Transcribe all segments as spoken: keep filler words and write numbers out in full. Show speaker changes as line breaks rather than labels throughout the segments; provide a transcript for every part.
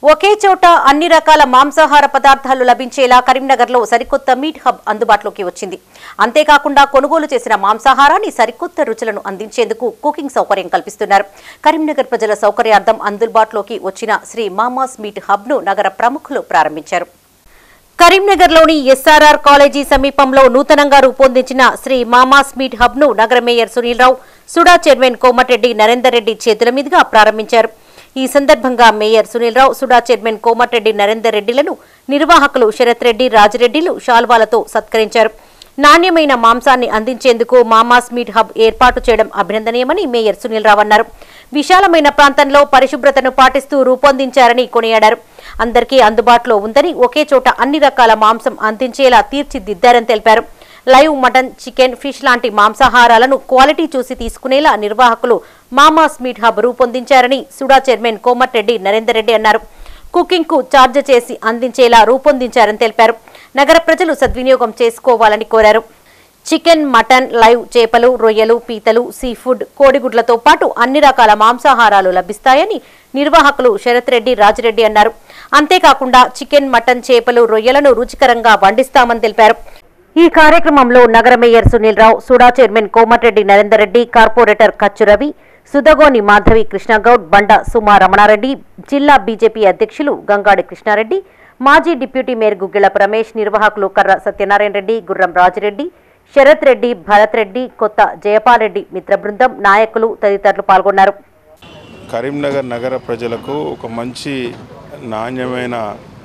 ఒకే చోట అన్ని రకాల మాంసాహార పదార్థాలు లభించేలా కరీంనగర్లో సరికొత్త మీట్ హబ్ అందుబాటులోకి వచ్చింది. అంతేకాకుండా కొనుగోలు చేసిన మాంసాహారాన్ని సరికొత్త రుచులను అందించేందుకు కుకింగ్ సౌకర్యం కల్పిస్తున్నారు. కరీంనగర్ ప్రజల సౌకర్యార్థం అందుబాటులోకి వచ్చిన శ్రీ మామాస్ మీట్ హబ్ ను నగర ప్రముఖులు ప్రారంభించారు. కరీంనగర్లోని ఎస్ఆర్ఆర్ కాలేజీ సమీపంలో నూతనంగా రూపొందించిన శ్రీ మామాస్ మీట్ హబ్ ను నగర మేయర్ సునీల్ రావు, సుడా చైర్మన్ కోమటిరెడ్డి నరేందర్ రెడ్డి చేతుల మీదుగా ప్రారంభించారు. ఈ సందర్భంగా మేయర్ సునీల్ రావు, సుడా చైర్మన్ కోమటిరెడ్డి నరేందర్ రెడ్డిలను నిర్వాహకులు శరత్ రెడ్డి, రాజిరెడ్డిలు శాల్వాలతో సత్కరించారు. నాణ్యమైన మాంసాన్ని అందించేందుకు మామాస్ మీట్ హబ్ ఏర్పాటు చేయడం అభినందనీయమని మేయర్ సునీల్ రావు అన్నారు. విశాలమైన ప్రాంతంలో పరిశుభ్రతను పాటిస్తూ రూపొందించారని కొనియాడారు. అందరికీ అందుబాటులో ఉందని, ఒకే చోట అన్ని రకాల మాంసం అందించేలా తీర్చిదిద్దారని తెలిపారు. లైవ్ మటన్, చికెన్, ఫిష్ లాంటి మాంసాహారాలను క్వాలిటీ చూసి తీసుకునేలా నిర్వాహకులు మామాస్ మీట్ హబ్ రూపొందించారని సుడా చైర్మన్ కోమటిరెడ్డి నరేందర్ రెడ్డి అన్నారు. కుకింగ్ కు ఛార్జ్ చేసి అందించేలా రూపొందించారని తెలిపారు. నగర ప్రజలు సద్వినియోగం చేసుకోవాలని కోరారు. చికెన్, మటన్, లైవ్ చేపలు, రొయ్యలు, పీతలు, సీ ఫుడ్, కోడిగుడ్లతో పాటు అన్ని రకాల మాంసాహారాలు లభిస్తాయని నిర్వాహకులు శరత్ రెడ్డి, రాజిరెడ్డి అన్నారు. అంతేకాకుండా చికెన్, మటన్, చేపలు, రొయ్యలను రుచికరంగా వండిస్తామని తెలిపారు. ఈ కార్యక్రమంలో నగర mayor Sunil Rao, SUDA chairman Komatireddy Narender Reddy, corporator Kachchu Ravi, Sudagoni Madhavi Krishnagoud, Banda Suma Ramanareddy, జిల్లా బీజేపీ అధ్యక్షులు గంగాడి కృష్ణారెడ్డి, మాజీ డిప్యూటీ మేయర్ గుగ్గిళ్లపు రమేష్, నిర్వాహకులు కర్ర సత్యనారాయణ రెడ్డి, గుర్రం రాజిరెడ్డి, శరత్ రెడ్డి, భరత్ రెడ్డి, కొత్త జయపాల్ రెడ్డి మిత్ర బృందం, నాయకులు తదితరులు పాల్గొన్నారు.
కరీంనగర్ నగర ప్రజలకు ఒక మంచి నాణ్యమైన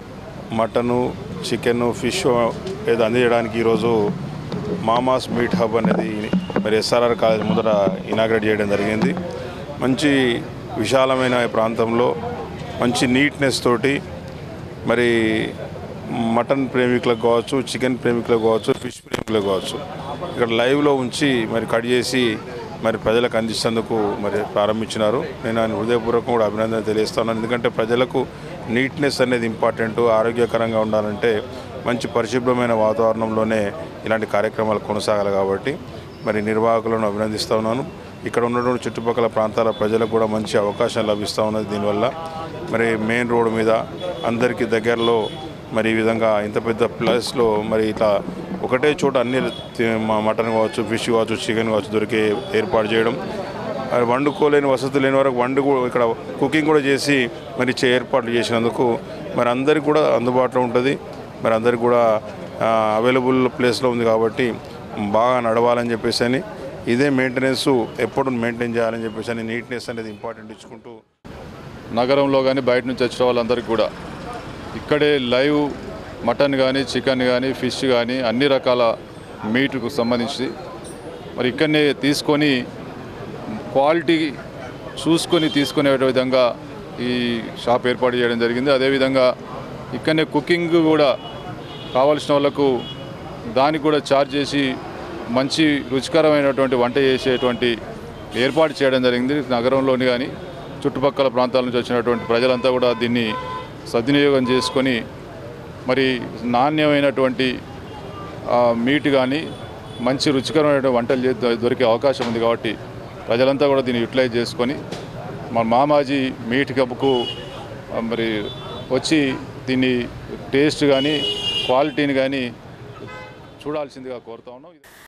మటను, చికెను, ఫిష్ ఏదో అందించడానికి ఈరోజు మామాస్ మీట్ హబ్ అనేది మరి ఎస్ఆర్ఆర్ కాలేజ్ ముందర ఇనాగ్రేట్ చేయడం జరిగింది. మంచి విశాలమైన ప్రాంతంలో మంచి నీట్నెస్ తోటి మరి మటన్ ప్రేమికులకు కావచ్చు, చికెన్ ప్రేమికులకు కావచ్చు, ఫిష్ ప్రేమికులకు కావచ్చు ఇక్కడ లైవ్లో ఉంచి మరి కట్ చేసి మరి ప్రజలకు అందించేందుకు మరి ప్రారంభించినారు. నేను ఆయన హృదయపూర్వకంగా కూడా అభినందన తెలియజేస్తున్నాను. ఎందుకంటే ప్రజలకు నీట్నెస్ అనేది ఇంపార్టెంట్. ఆరోగ్యకరంగా ఉండాలంటే మంచి పరిశుభ్రమైన వాతావరణంలోనే ఇలాంటి కార్యక్రమాలు కొనసాగాలి. కాబట్టి మరి నిర్వాహకులను అభినందిస్తూ ఉన్నాను. ఇక్కడ ఉన్నటువంటి చుట్టుపక్కల ప్రాంతాల ప్రజలకు కూడా మంచి అవకాశం లభిస్తూ ఉన్నది. దీనివల్ల మరి మెయిన్ రోడ్డు మీద అందరికీ దగ్గరలో మరి ఈ విధంగా ఇంత పెద్ద ప్లేస్లో మరి ఇట్లా ఒకటే చోట అన్ని మటన్ కావచ్చు, ఫిష్ కావచ్చు, చికెన్ కావచ్చు దొరికే ఏర్పాటు చేయడం, మరి వండుకోలేని వసతులు లేని వరకు వండు ఇక్కడ కుకింగ్ కూడా చేసి మరి ఇచ్చే ఏర్పాట్లు చేసినందుకు మరి అందరికి కూడా అందుబాటులో ఉంటుంది. మరి అందరికి కూడా అవైలబుల్ ప్లేస్లో ఉంది కాబట్టి బాగా నడవాలని చెప్పేసి అని ఇదే మెయింటెనెన్స్ ఎప్పుడు మెయింటైన్ చేయాలని చెప్పేసి అని నీట్నెస్ అనేది ఇంపార్టెంట్ ఇచ్చుకుంటూ
నగరంలో కానీ బయట నుంచి వచ్చిన వాళ్ళందరికీ కూడా ఇక్కడే లైవ్ మటన్ కానీ, చికెన్ కానీ, ఫిష్ కానీ అన్ని రకాల మీట్కు సంబంధించి మరి ఇక్కడనే తీసుకొని క్వాలిటీ చూసుకొని తీసుకునే విధంగా ఈ షాప్ ఏర్పాటు చేయడం జరిగింది. అదేవిధంగా ఇక్కడనే కుకింగ్ కూడా కావాల్సిన వాళ్ళకు దానికి కూడా ఛార్జ్ చేసి మంచి రుచికరమైనటువంటి వంట చేసేటువంటి ఏర్పాటు చేయడం జరిగింది. నగరంలోని కానీ చుట్టుపక్కల ప్రాంతాల నుంచి వచ్చినటువంటి ప్రజలంతా కూడా దీన్ని సద్వినియోగం చేసుకొని మరి నాణ్యమైనటువంటి మీట్ కానీ మంచి రుచికరమైనటువంటి వంటలు దొరికే అవకాశం ఉంది. కాబట్టి ప్రజలంతా కూడా దీన్ని యూటిలైజ్ చేసుకొని మన మామాజీ మీట్ హబ్కు మరి వచ్చి దీన్ని టేస్ట్ కానీ క్వాలిటీని కానీ చూడాల్సిందిగా కోరుతా ఉన్నాం.